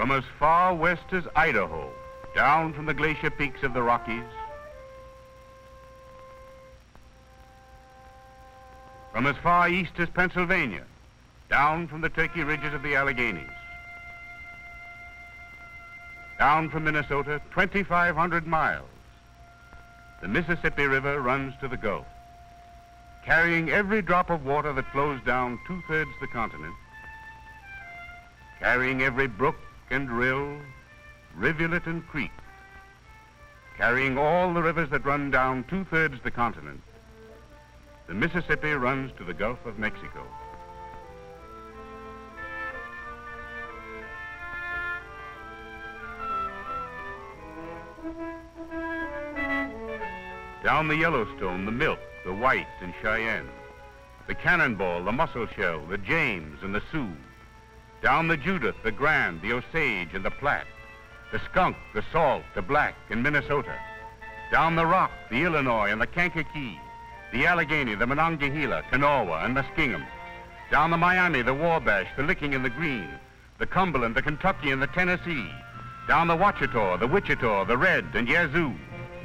From as far west as Idaho, down from the glacier peaks of the Rockies, from as far east as Pennsylvania, down from the Turkey ridges of the Alleghenies, down from Minnesota, 2,500 miles, the Mississippi River runs to the Gulf, carrying every drop of water that flows down two-thirds the continent, carrying every brook and rill, rivulet and creek, carrying all the rivers that run down two-thirds the continent. The Mississippi runs to the Gulf of Mexico. Down the Yellowstone, the Milk, the White, and Cheyenne, the Cannonball, the Mussel Shell, the James, and the Sioux, down the Judith, the Grand, the Osage, and the Platte, the Skunk, the Salt, the Black, and Minnesota, down the Rock, the Illinois, and the Kankakee, the Allegheny, the Monongahela, Kanawha, and Muskingum, down the Miami, the Wabash, the Licking, and the Green, the Cumberland, the Kentucky, and the Tennessee, down the Ouachita, the Wichita, the Red, and Yazoo.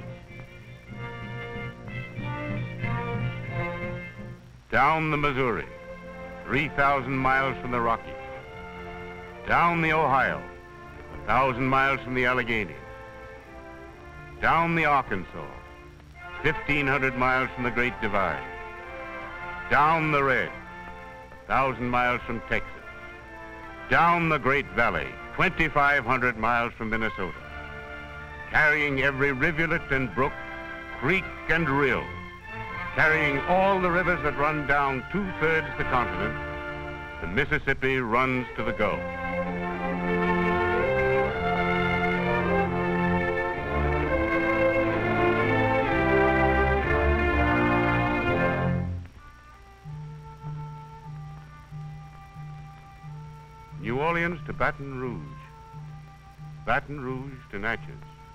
Down the Missouri, 3,000 miles from the Rockies. Down the Ohio, 1,000 miles from the Alleghenies. Down the Arkansas, 1,500 miles from the Great Divide. Down the Red, 1,000 miles from Texas. Down the Great Valley, 2,500 miles from Minnesota, carrying every rivulet and brook, creek and rill, carrying all the rivers that run down two-thirds the continent. The Mississippi runs to the Gulf. New Orleans to Baton Rouge, Baton Rouge to Natchez,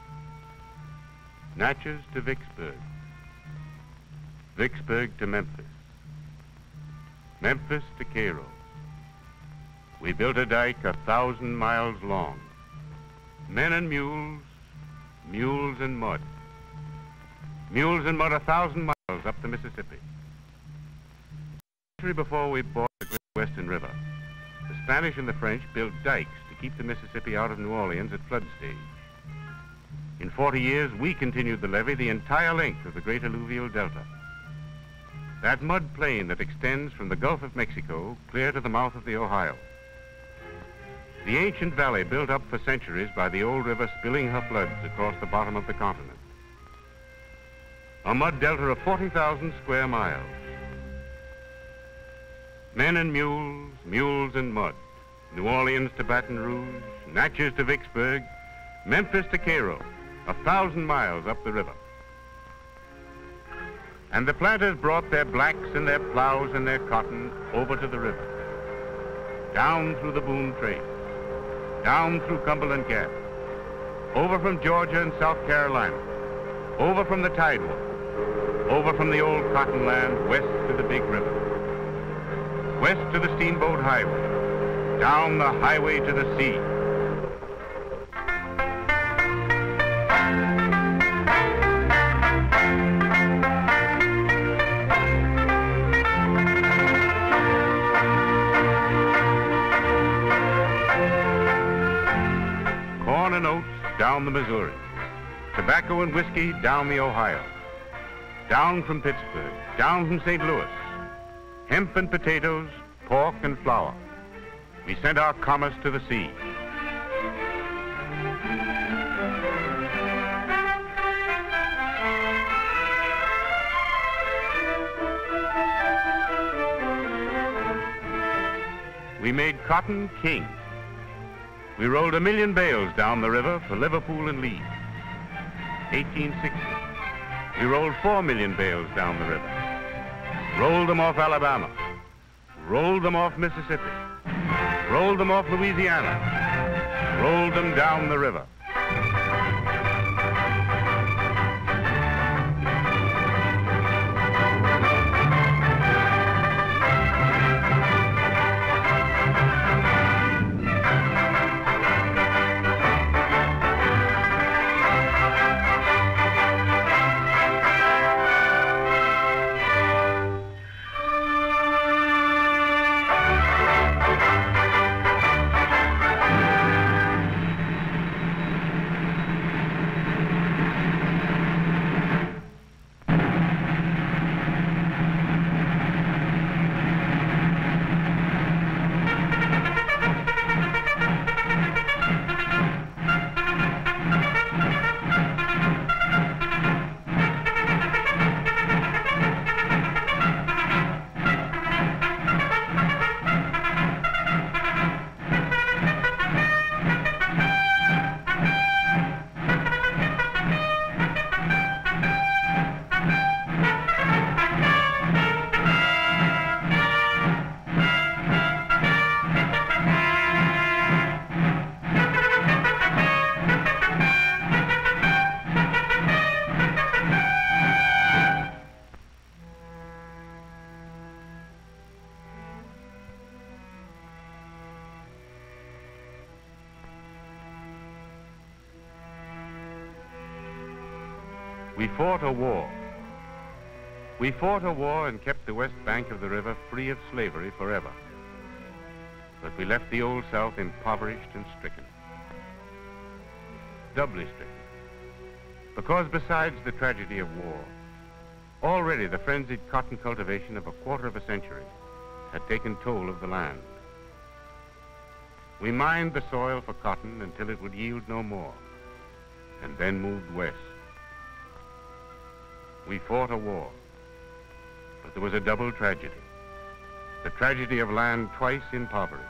Natchez to Vicksburg, Vicksburg to Memphis, Memphis to Cairo. We built a dike 1,000 miles long. Men and mules, mules and mud. Mules and mud 1,000 miles up the Mississippi. A century before we bought the Great Western River, the Spanish and the French built dikes to keep the Mississippi out of New Orleans at flood stage. In 40 years, we continued the levee the entire length of the great alluvial delta. That mud plain that extends from the Gulf of Mexico clear to the mouth of the Ohio. The ancient valley built up for centuries by the old river spilling her floods across the bottom of the continent. A mud delta of 40,000 square miles. Men and mules, mules and mud. New Orleans to Baton Rouge, Natchez to Vicksburg, Memphis to Cairo, 1,000 miles up the river. And the planters brought their blacks and their plows and their cotton over to the river. Down through the Boone Trace, down through Cumberland Gap, over from Georgia and South Carolina, over from the Tidewater, over from the old cotton land west to the big river, west to the Steamboat Highway, down the highway to the sea. Corn and oats down the Missouri, tobacco and whiskey down the Ohio, down from Pittsburgh, down from St. Louis, hemp and potatoes, pork and flour. We sent our commerce to the sea. We made cotton king. We rolled 1 million bales down the river for Liverpool and Leeds. 1860. We rolled 4 million bales down the river. Rolled them off Alabama. Rolled them off Mississippi. Rolled them off Louisiana. Rolled them down the river. We fought a war. We fought a war and kept the west bank of the river free of slavery forever. But we left the Old South impoverished and stricken. Doubly stricken. Because besides the tragedy of war, already the frenzied cotton cultivation of a quarter of a century had taken toll of the land. We mined the soil for cotton until it would yield no more, and then moved west. We fought a war, but there was a double tragedy. The tragedy of land twice impoverished.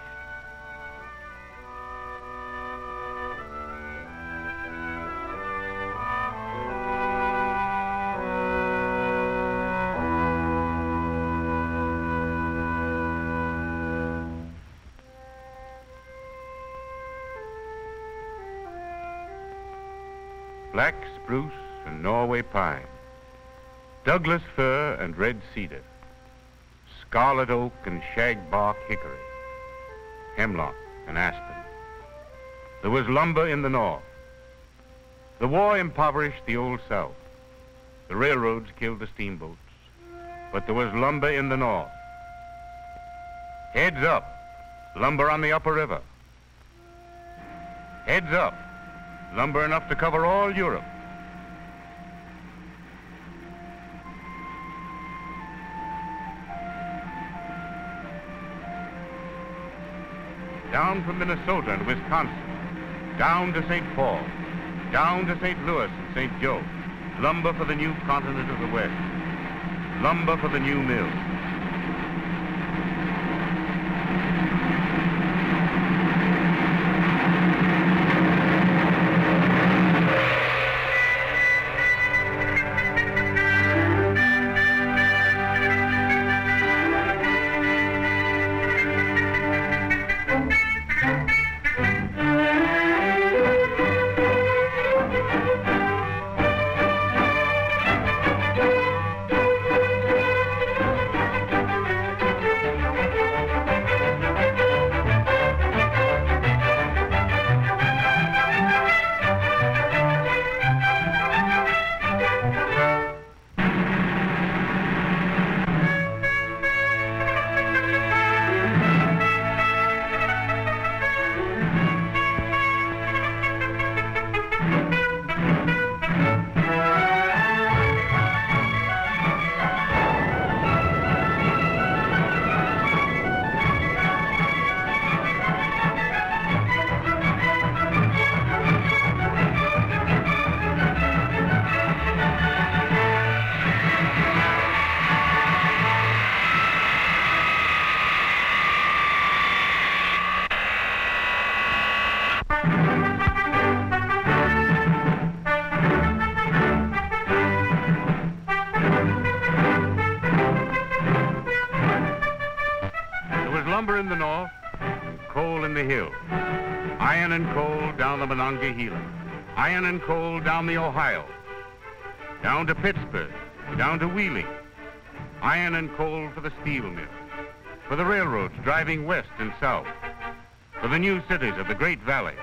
Black spruce and Norway pine, Douglas fir and red cedar, scarlet oak and shagbark hickory, hemlock and aspen. There was lumber in the north. The war impoverished the Old South. The railroads killed the steamboats, but there was lumber in the north. Heads up, lumber on the upper river. Heads up, lumber enough to cover all Europe. Down from Minnesota and Wisconsin, down to St. Paul, down to St. Louis and St. Joe, lumber for the new continent of the West, lumber for the new mill. Lumber in the north, and coal in the hills. Iron and coal down the Monongahela. Iron and coal down the Ohio. Down to Pittsburgh, down to Wheeling. Iron and coal for the steel mills. For the railroads driving west and south. For the new cities of the Great Valley.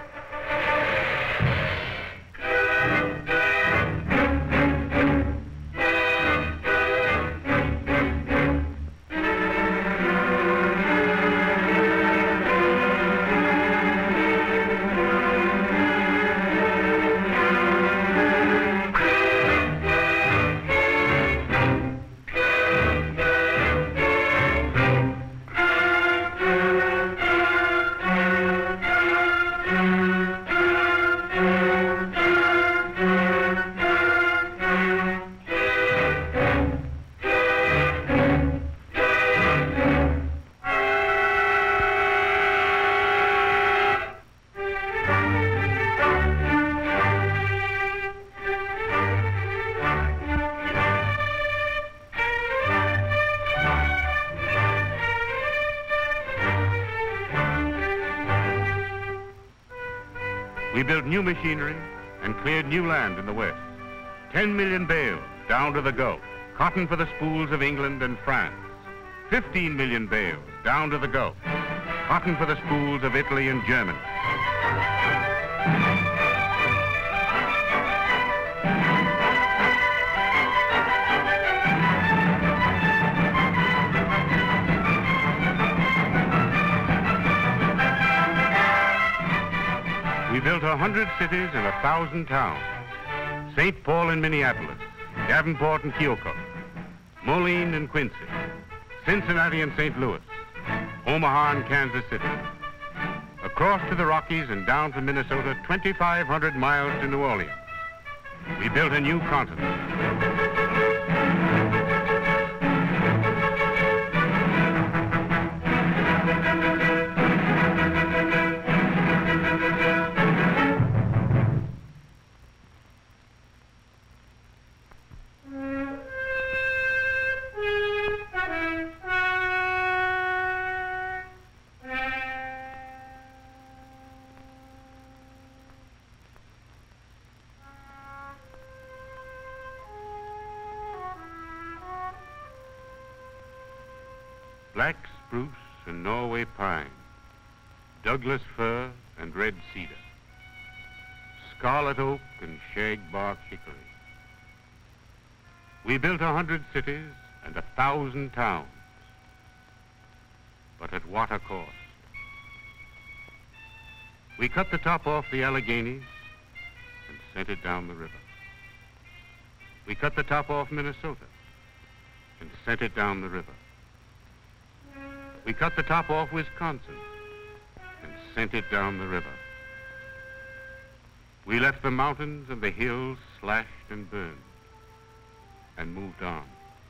We built new machinery and cleared new land in the West. 10 million bales down to the Gulf. Cotton for the spools of England and France. 15 million bales down to the Gulf. Cotton for the spools of Italy and Germany. We built 100 cities and 1,000 towns. St. Paul and Minneapolis, Davenport and Keokuk, Moline and Quincy, Cincinnati and St. Louis, Omaha and Kansas City. Across to the Rockies and down from Minnesota, 2,500 miles to New Orleans. We built a new continent. Black spruce and Norway pine, Douglas fir and red cedar, scarlet oak and shagbark hickory. We built 100 cities and 1,000 towns, but at what a cost? We cut the top off the Alleghenies and sent it down the river. We cut the top off Minnesota and sent it down the river. We cut the top off Wisconsin and sent it down the river. We left the mountains and the hills slashed and burned and moved on.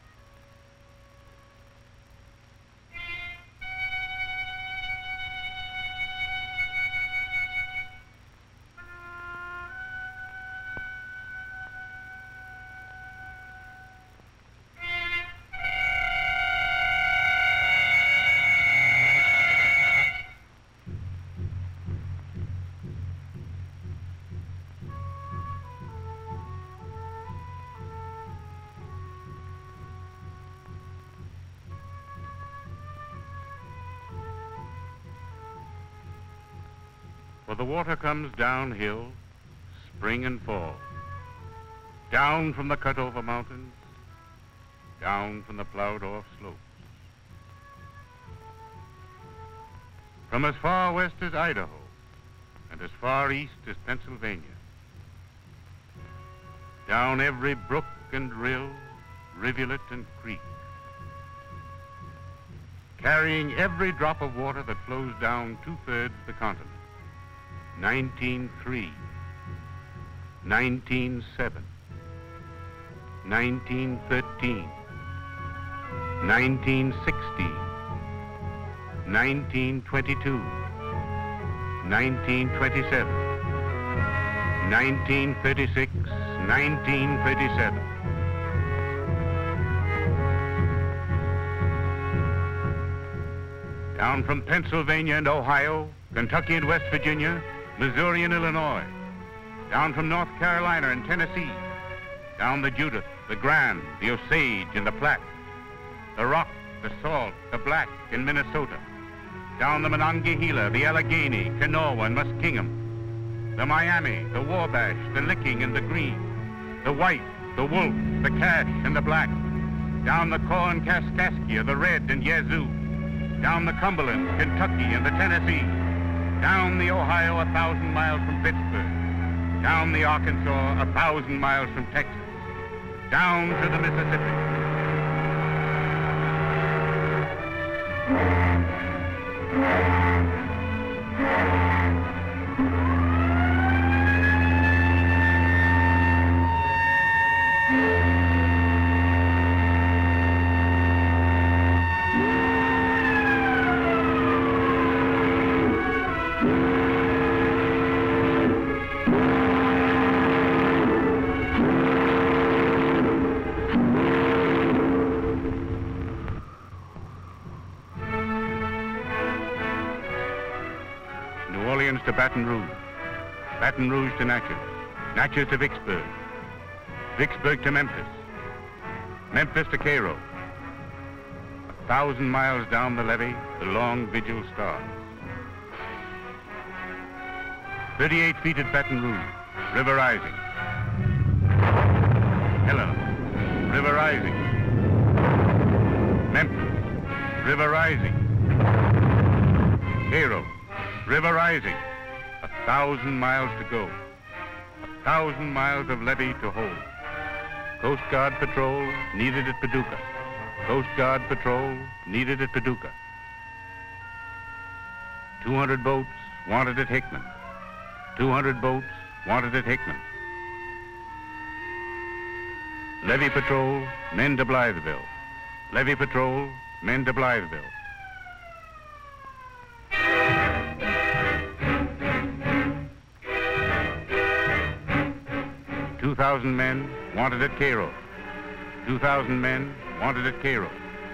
For the water comes downhill, spring and fall, down from the cut-over mountains, down from the plowed-off slopes. From as far west as Idaho and as far east as Pennsylvania, down every brook and rill, rivulet and creek, carrying every drop of water that flows down 2/3 the continent. 1903, 1907, 1913, 1916, 1922, 1927, 1936, 1937. Down from Pennsylvania and Ohio, Kentucky and West Virginia, Missouri and Illinois, down from North Carolina and Tennessee, down the Judith, the Grand, the Osage and the Platte, the Rock, the Salt, the Black in Minnesota, down the Monongahela, the Allegheny, Kanawha and Muskingum, the Miami, the Wabash, the Licking and the Green, the White, the Wolf, the Cache and the Black, down the Kaw and Kaskaskia, the Red and Yazoo, down the Cumberland, Kentucky and the Tennessee, down the Ohio 1,000 miles from Pittsburgh, down the Arkansas 1,000 miles from Texas, down to the Mississippi. To Baton Rouge, Baton Rouge to Natchez, Natchez to Vicksburg, Vicksburg to Memphis, Memphis to Cairo. 1,000 miles down the levee, the long vigil starts. 38 feet at Baton Rouge, river rising. Helena, river rising. Memphis, river rising. Cairo, river rising. 1,000 miles to go. 1,000 miles of levee to hold. Coast Guard patrol needed at Paducah. Coast Guard patrol needed at Paducah. 200 boats wanted at Hickman. 200 boats wanted at Hickman. Levee patrol, men to Blytheville. Levee patrol, men to Blytheville. 2,000 men wanted at Cairo. 2,000 men wanted at Cairo.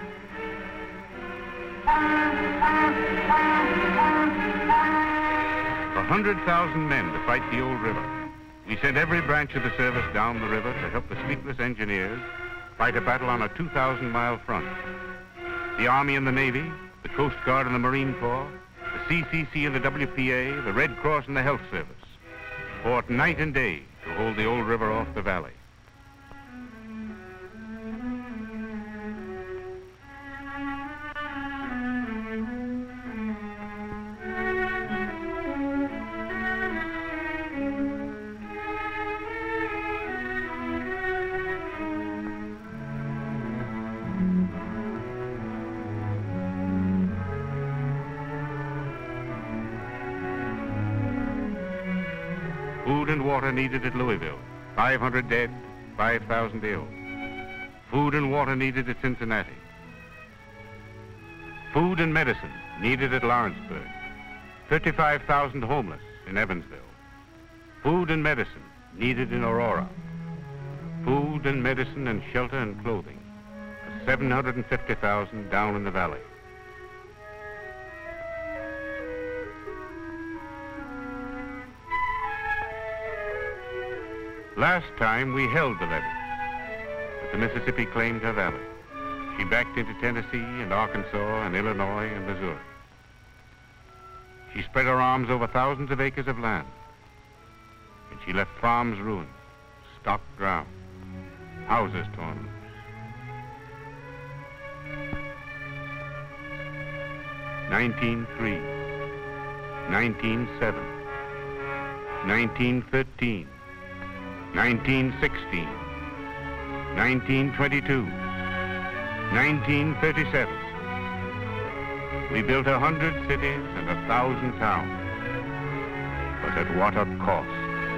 For 100,000 men to fight the old river. We sent every branch of the service down the river to help the sleepless engineers fight a battle on a 2,000-mile front. The Army and the Navy, the Coast Guard and the Marine Corps, the CCC and the WPA, the Red Cross and the Health Service fought night and day to hold the old river off the valley. Food and water needed at Louisville. 500 dead, 5,000 ill. Food and water needed at Cincinnati. Food and medicine needed at Lawrenceburg. 35,000 homeless in Evansville. Food and medicine needed in Aurora. Food and medicine and shelter and clothing for 750,000 down in the valley. Last time we held the levee, but the Mississippi claimed her valley. She backed into Tennessee and Arkansas and Illinois and Missouri. She spread her arms over thousands of acres of land, and she left farms ruined, stock drowned, houses torn loose. "1903, 1907, 1913, 1916, 1922, 1937. We built 100 cities and 1,000 towns, but at what a cost.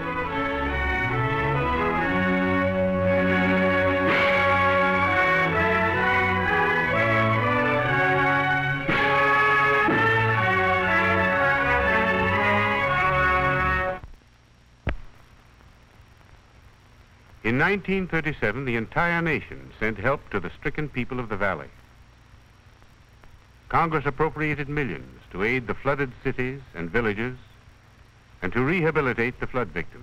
In 1937, the entire nation sent help to the stricken people of the valley. Congress appropriated millions to aid the flooded cities and villages and to rehabilitate the flood victims.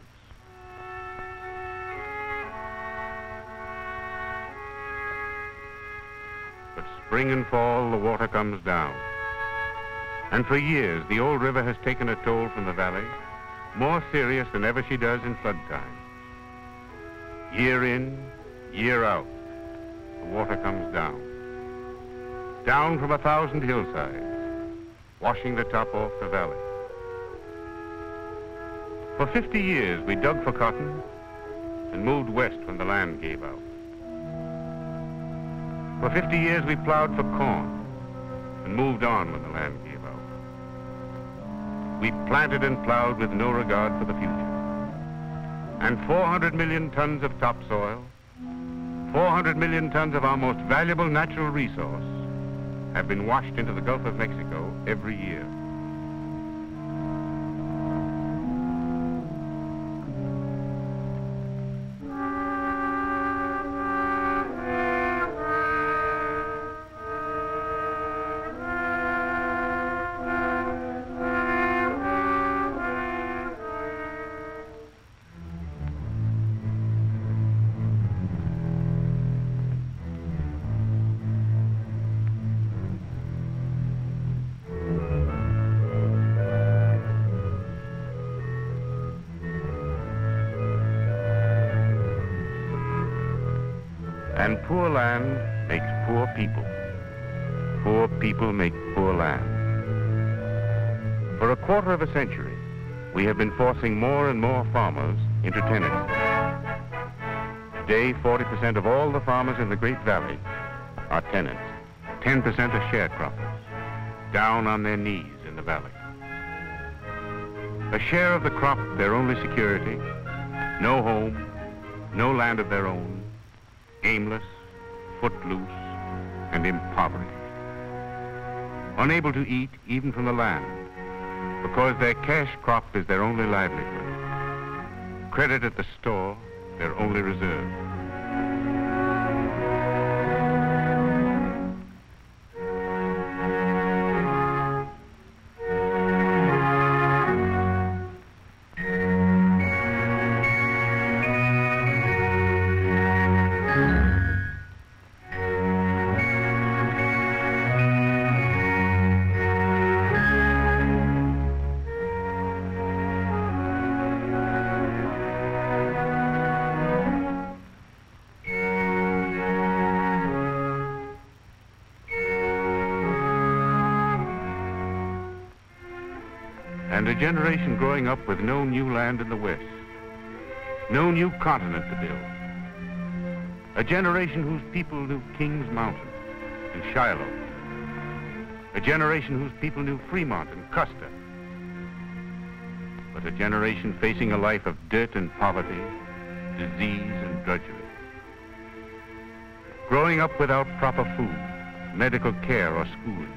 But spring and fall, the water comes down. And for years, the old river has taken a toll from the valley, more serious than ever she does in flood time. Year in, year out, the water comes down. Down from 1,000 hillsides, washing the top off the valley. For 50 years, we dug for cotton and moved west when the land gave out. For 50 years, we plowed for corn and moved on when the land gave out. We planted and plowed with no regard for the future. And 400 million tons of topsoil, 400 million tons of our most valuable natural resource have been washed into the Gulf of Mexico every year. And poor land makes poor people. Poor people make poor land. For a quarter of a century, we have been forcing more and more farmers into tenancy. Today, 40% of all the farmers in the Great Valley are tenants. 10% are sharecroppers, down on their knees in the valley. A share of the crop, their only security, no home, no land of their own, aimless, footloose, and impoverished. Unable to eat even from the land, because their cash crop is their only livelihood. Credit at the store, their only reserve. And a generation growing up with no new land in the West, no new continent to build. A generation whose people knew King's Mountain and Shiloh. A generation whose people knew Fremont and Custer. But a generation facing a life of dirt and poverty, disease and drudgery. Growing up without proper food, medical care or schooling.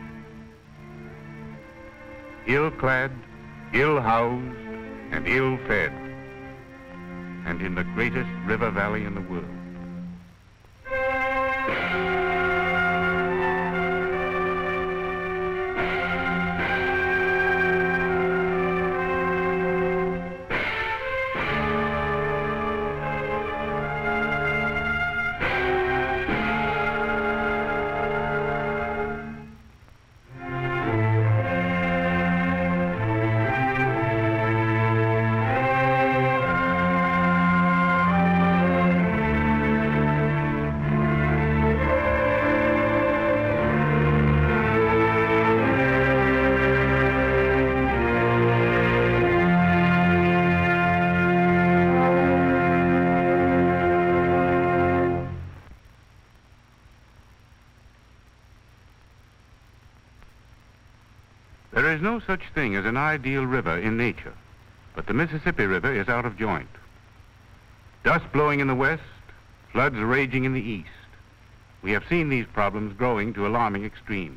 Ill-clad, ill-housed, and ill-fed, and in the greatest river valley in the world. There is no such thing as an ideal river in nature, but the Mississippi River is out of joint. Dust blowing in the west, floods raging in the east. We have seen these problems growing to alarming extremes.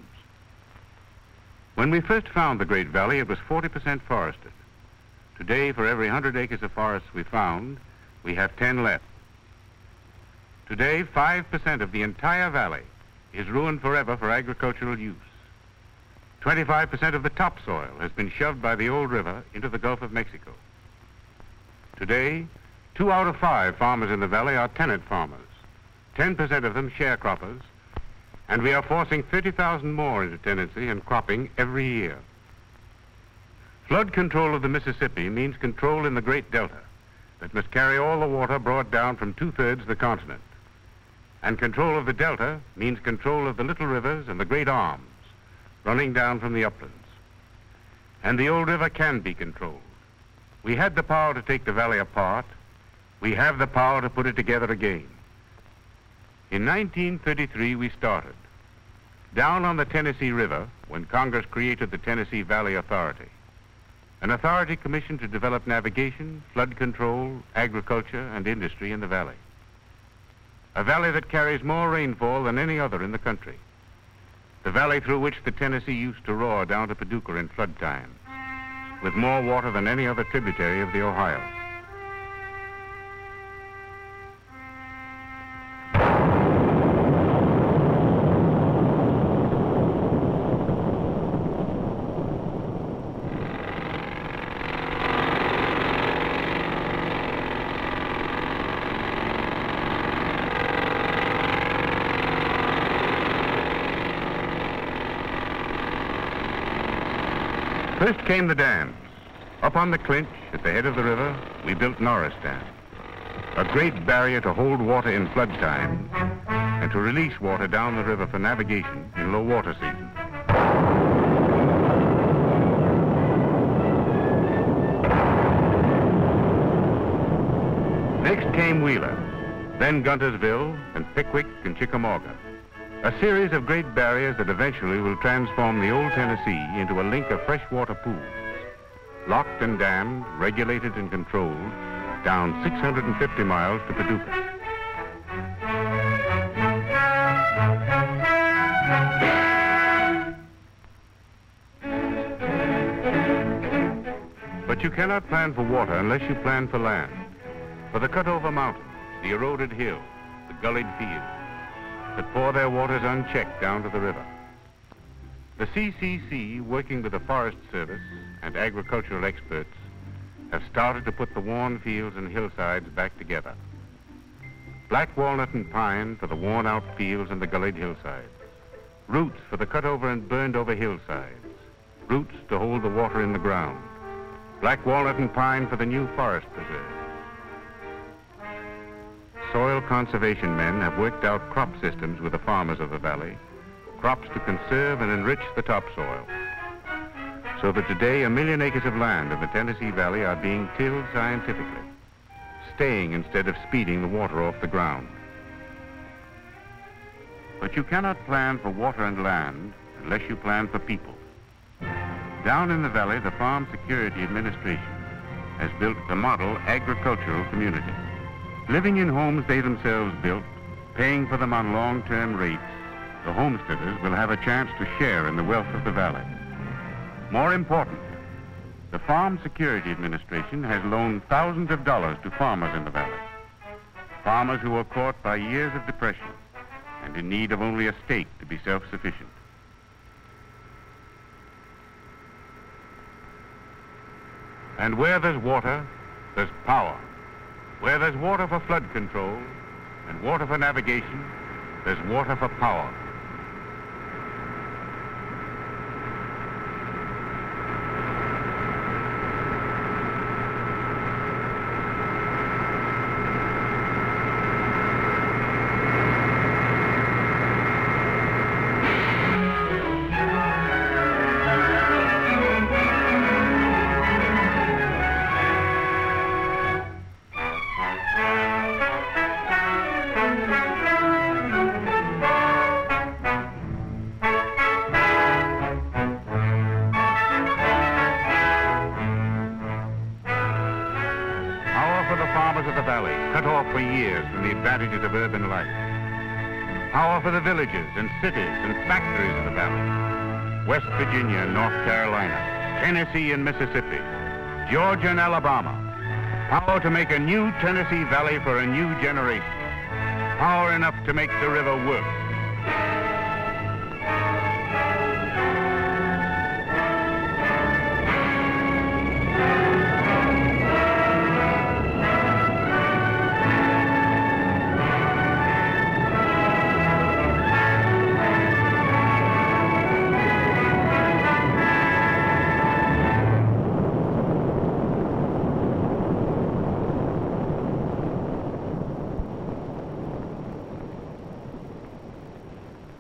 When we first found the Great Valley, it was 40% forested. Today, for every 100 acres of forests we found, we have 10 left. Today, 5% of the entire valley is ruined forever for agricultural use. 25% of the topsoil has been shoved by the old river into the Gulf of Mexico. Today, 2 out of 5 farmers in the valley are tenant farmers, 10% of them sharecroppers, and we are forcing 30,000 more into tenancy and cropping every year. Flood control of the Mississippi means control in the Great Delta that must carry all the water brought down from 2/3 of the continent. And control of the Delta means control of the little rivers and the great arms running down from the uplands. And the old river can be controlled. We had the power to take the valley apart. We have the power to put it together again. In 1933, we started. Down on the Tennessee River, when Congress created the Tennessee Valley Authority, an authority commissioned to develop navigation, flood control, agriculture, and industry in the valley. A valley that carries more rainfall than any other in the country. The valley through which the Tennessee used to roar down to Paducah in flood time, with more water than any other tributary of the Ohio. First came the dams. Up on the Clinch, at the head of the river, we built Norris Dam, a great barrier to hold water in flood times and to release water down the river for navigation in low water season. came Wheeler, then Guntersville, and Pickwick and Chickamauga. A series of great barriers that eventually will transform the old Tennessee into a link of freshwater pools, locked and dammed, regulated and controlled, down 650 miles to Paducah. But you cannot plan for water unless you plan for land, for the cut-over mountains, the eroded hills, the gullied fields that pour their waters unchecked down to the river. The CCC, working with the Forest Service and agricultural experts, have started to put the worn fields and hillsides back together. Black walnut and pine for the worn-out fields and the gullied hillsides. Roots for the cut-over and burned-over hillsides. Roots to hold the water in the ground. Black walnut and pine for the new forest preserve. Soil conservation men have worked out crop systems with the farmers of the valley, crops to conserve and enrich the topsoil, so that today 1 million acres of land in the Tennessee Valley are being tilled scientifically, staying instead of speeding the water off the ground. But you cannot plan for water and land unless you plan for people. Down in the valley, the Farm Security Administration has built the model agricultural community. Living in homes they themselves built, paying for them on long-term rates, the homesteaders will have a chance to share in the wealth of the valley. More important, the Farm Security Administration has loaned thousands of dollars to farmers in the valley. Farmers who were caught by years of depression and in need of only a stake to be self-sufficient. And where there's water, there's power. Where there's water for flood control and water for navigation, there's water for power. Farmers of the valley, cut off for years from the advantages of urban life. Power for the villages and cities and factories of the valley. West Virginia and North Carolina, Tennessee and Mississippi, Georgia and Alabama. Power to make a new Tennessee Valley for a new generation. Power enough to make the river work.